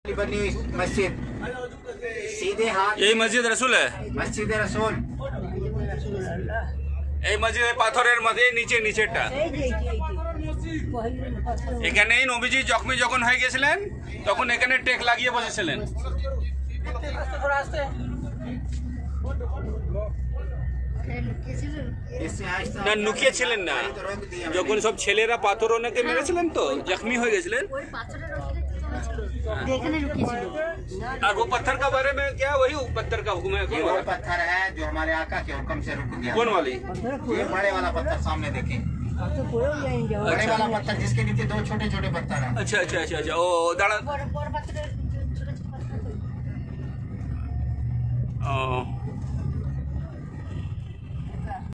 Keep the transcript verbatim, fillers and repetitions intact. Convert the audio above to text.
की बनी मस्जिद, सीधे हाथ यही मस्जिद रसूल है, मस्जिद रसूल। এই মসজিদে পাথরের মধ্যে নিচে নিচেটা এখানেই নবীজি জখমি যখন হয়ে গেছিলেন তখন এখানে টেক লাগিয়ে বসেছিলেন। না লুকিয়ে ছিলেন না, যখন সব ছেলেরা পাথর ওনাকে মেরেছিলেন তো জখমি হয়ে গেছিলেন। और वो पत्थर का बारे में क्या वही पत्थर का हुक्म है? ये वो पत्थर है जो हमारे आका के हुक्म से रुक गया। कौन वाली? ये बड़े वाला पत्थर सामने देखें, बड़े वाला पत्थर जिसके नीचे दो छोटे छोटे पत्थर हैं। अच्छा अच्छा अच्छा अच्छा ओ दाड़ा